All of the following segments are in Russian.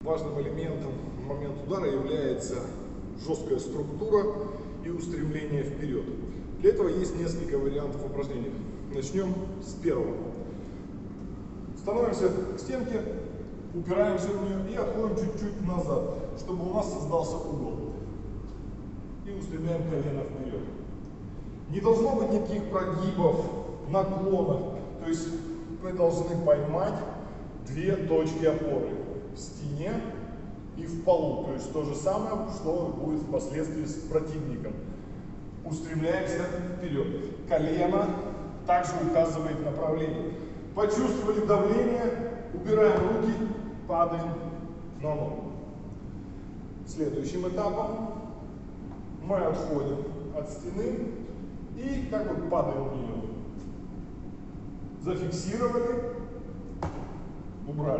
Важным элементом в момент удара является жесткая структура и устремление вперед. Для этого есть несколько вариантов упражнений. Начнем с первого. Становимся к стенке, упираемся в нее и отходим чуть-чуть назад, чтобы у нас создался угол. И устремляем колено вперед. Не должно быть никаких прогибов, наклонов. То есть мы должны поймать две точки опоры в стене и в полу. То есть то же самое, что будет впоследствии с противником. Устремляемся вперед. Колено также указывает направление. Почувствовали давление, убираем руки, падаем на ногу. Следующим этапом мы отходим от стены и как бы падаем в нее. Зафиксировали, убрали.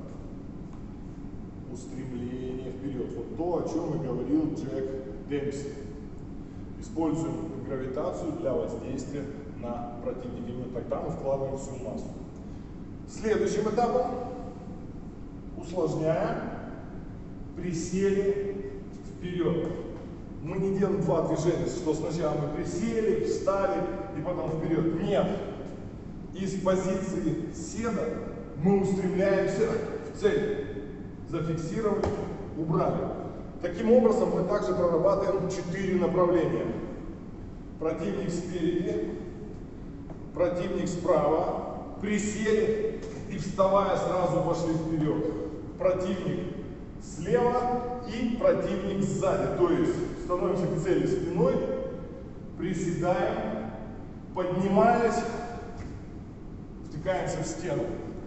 Устремление вперед. Вот то, о чем и говорил Джек Демпси. Используем гравитацию для воздействия на противника. Именно тогда мы вкладываем всю массу. Следующим этапом, усложняя, присели вперед. Мы не делаем два движения, что сначала мы присели, встали и потом вперед. Нет. Из позиции седа мы устремляемся в цель. Зафиксировали, убрали. Таким образом мы также прорабатываем 4 направления. Противник спереди, противник справа, присели и вставая сразу пошли вперед. Противник слева и противник сзади. То есть становимся к цели спиной, приседаем, поднимаясь, втыкаемся в стену.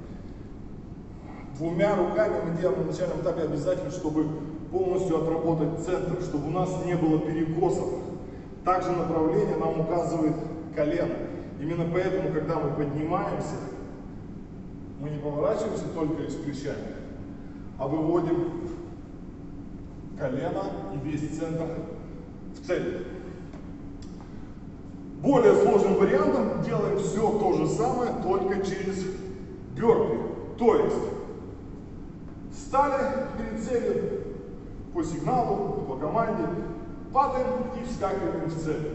Двумя руками мы делаем на начальном этапе обязательно, чтобы полностью отработать центр, чтобы у нас не было перекосов. Также направление нам указывает колено. Именно поэтому, когда мы поднимаемся, мы не поворачиваемся только лишь плечами, а выводим колено и весь центр в цель. Более сложным вариантом делаем все то же самое, только через бёрпи. То есть встали перед целью по сигналу, по команде, падаем и вскакиваем в цель.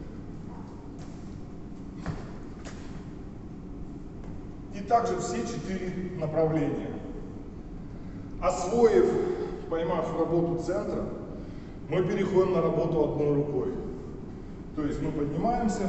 И также все 4 направления. Освоив, поймав работу центра, мы переходим на работу одной рукой. То есть мы поднимаемся.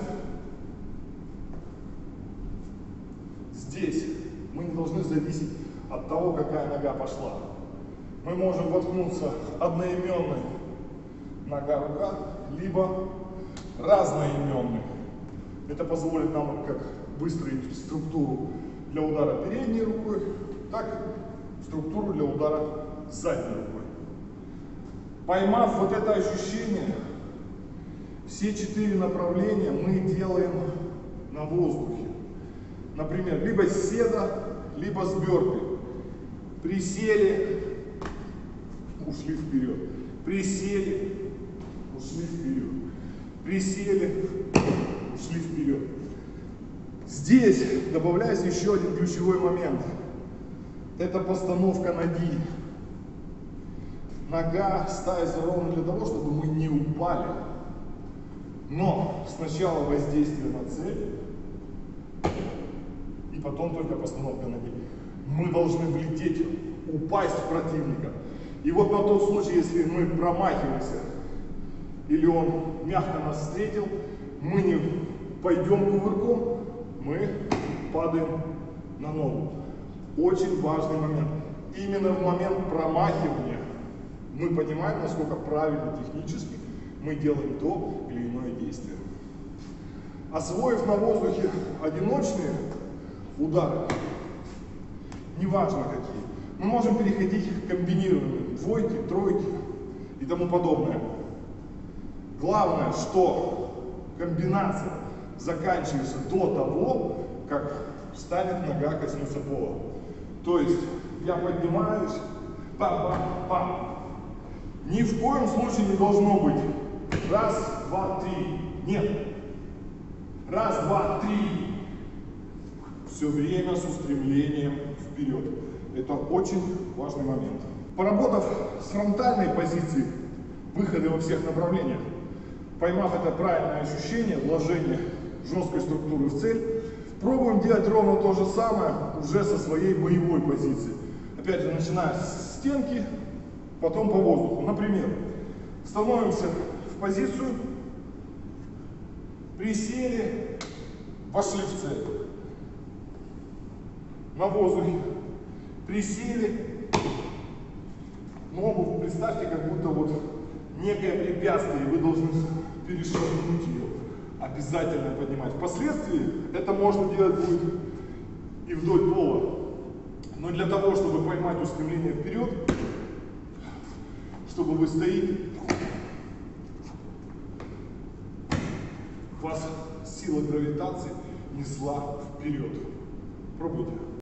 Здесь мы не должны зависеть от того, какая нога пошла. Мы можем воткнуться одноименной нога-рука, либо разноименной. Это позволит нам как выстроить структуру для удара передней рукой, так и структуру для удара задней рукой. Поймав вот это ощущение, все 4 направления мы делаем на воздухе. Например, либо с седа, либо с бёрпи. Присели, ушли вперед. Присели, ушли вперед. Присели, ушли вперед. Здесь добавляется еще один ключевой момент. Это постановка ноги. Нога ставится ровно для того, чтобы мы не упали. Но сначала воздействие на цель, и потом только постановка ноги. Мы должны влететь, упасть в противника. И вот на тот случай, если мы промахиваемся, или он мягко нас встретил, мы не пойдем кувырком, мы падаем на ногу. Очень важный момент. Именно в момент промахивания мы понимаем, насколько правильно технически мы делаем то или иное действие. Освоив на воздухе одиночные удары, неважно какие, мы можем переходить к комбинированным, двойки, тройки и тому подобное. Главное, что комбинация заканчивается до того, как станет нога коснуться пола. То есть я поднимаюсь, пам-пам-пам. Ни в коем случае не должно быть раз, два, три. Нет. Раз, два, три. Все время с устремлением вперед. Это очень важный момент. Поработав с фронтальной позиции, выходы во всех направлениях, поймав это правильное ощущение, вложение жесткой структуры в цель, пробуем делать ровно то же самое уже со своей боевой позиции. Опять же, начиная с стенки, потом по воздуху. Например, становимся в позицию, присели, вошли в цель. На воздухе присели. Ногу представьте, как будто вот некое препятствие, и вы должны перешагнуть ее. Обязательно поднимать. Впоследствии это можно делать будет и вдоль пола. Но для того, чтобы поймать устремление вперед, чтобы вы стоите, вас сила гравитации несла вперед. Пробуйте.